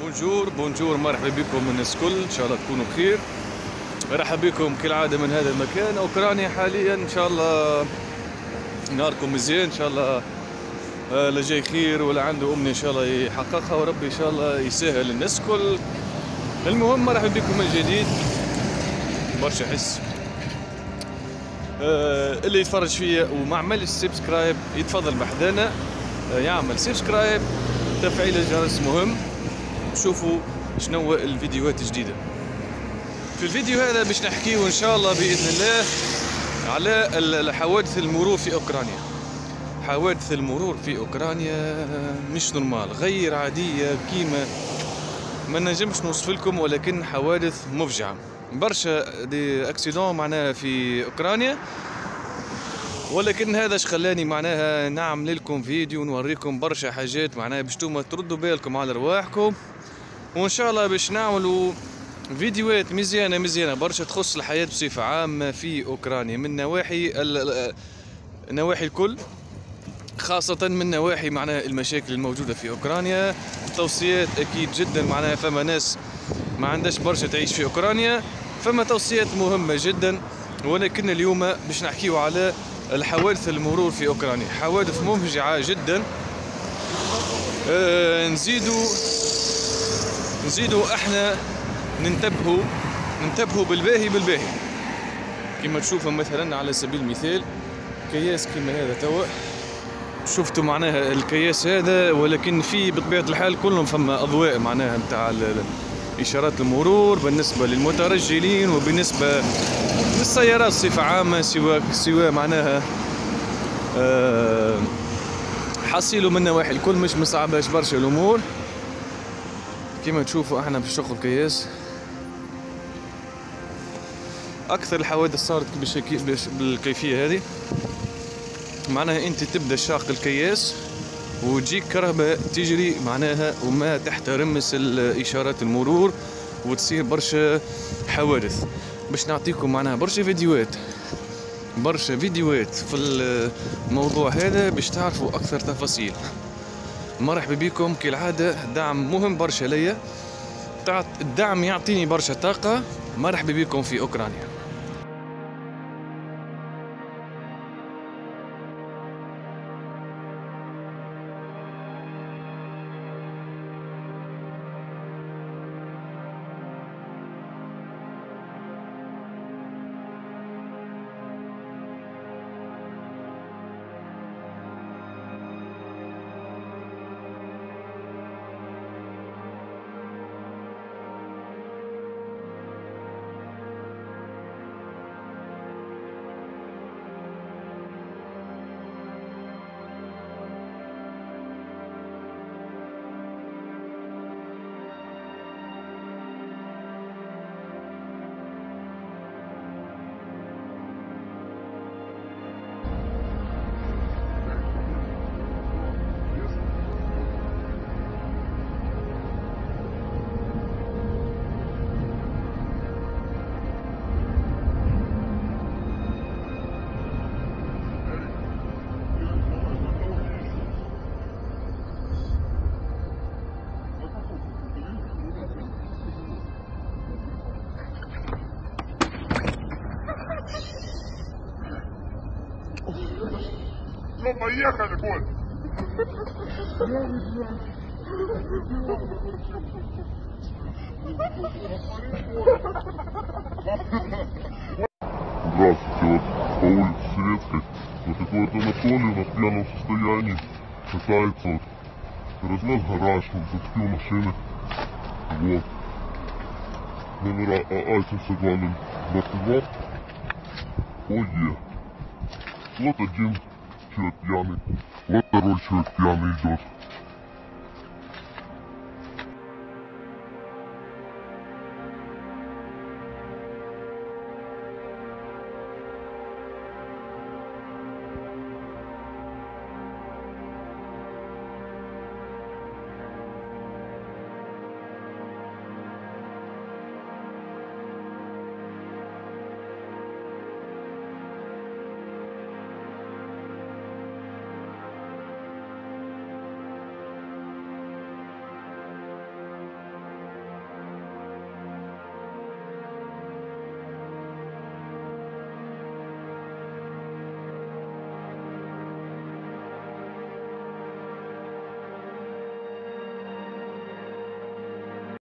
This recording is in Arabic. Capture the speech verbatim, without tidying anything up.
بونجور بونجور، مرحبا بكم الناس الكل، ان شاء الله تكونوا بخير. مرحبا بكم كالعاده من هذا المكان اوكرانيا حاليا. ان شاء الله نهاركم مزيان، ان شاء الله آه لا جاي خير ولا عنده امنيه ان شاء الله يحققها، وربي ان شاء الله يسهل الناس الكل. المهم مرحبا بكم من جديد. برشا حس آه اللي يتفرج فيا وما عملش سبسكرايب يتفضل بحذانا آه يعمل سبسكرايب، تفعيل الجرس مهم. شوفوا شنو الفيديوهات الجديده. في الفيديو هذا باش نحكيو ان شاء الله باذن الله على الحوادث المرور في اوكرانيا. حوادث المرور في اوكرانيا مش نورمال، غير عاديه، كيما ما نجمش نوصف لكم، ولكن حوادث مفجعه. برشا دي اكسيدون معناها في اوكرانيا، ولكن هذا اش خلاني معناها نعمل لكم فيديو نوريكم برشا حاجات معناها باش توما تردوا بالكم على رواحكم، وان شاء الله باش نعملوا فيديوهات مزيانه مزيانه برشا تخص الحياه بصفه عامه في اوكرانيا، من نواحي النواحي الكل، خاصه من نواحي معناها المشاكل الموجوده في اوكرانيا. توصيات اكيد جدا، معناها فما ناس ما عندهاش برشا تعيش في اوكرانيا، فما توصيات مهمه جدا. ولكن اليوم باش نحكيو على الحوادث المرور في اوكرانيا، حوادث مفجعه جدا. آه نزيدوا نزيدوا احنا ننتبهوا ننتبهوا بالباهي بالباهي. كما تشوفوا مثلا على سبيل المثال كياس كما هذا توا، شفتوا معناها الكياس هذا، ولكن في بطبيعه الحال كلهم فما اضواء معناها نتاع اشارات المرور بالنسبه للمترجلين وبالنسبه للسيارات بصفه عامه، سواء سواء معناها أه حصيلوا من نواحي الكل، مش مصعباش برشا الامور. كما تشوفوا احنا في شغل الكياس. اكثر الحوادث صارت بالكيفيه هذه، معناها انت تبدا شاق الكياس وتجيك كهرباء تجري معناها وما تحترمس الاشارات المرور، وتصير برشا حوادث. باش نعطيكم معناها برشا فيديوهات برشا فيديوهات في الموضوع هذا باش تعرفوا اكثر تفاصيل. مرحبا بكم كالعاده، دعم مهم برشا ليا، الدعم يعطيني برشا طاقه. مرحبا بكم في اوكرانيا. Ну, поехали, Коль! Здравствуйте, вот по улице Советской вот такой вот Анатолий, он в пьяном состоянии пытается вот разнес гараж, он зацепил машины, вот, номера АА семьсот два ноль двадцать два, ОЕ. Вот один человек пьяный, вот второй человек пьяный идет.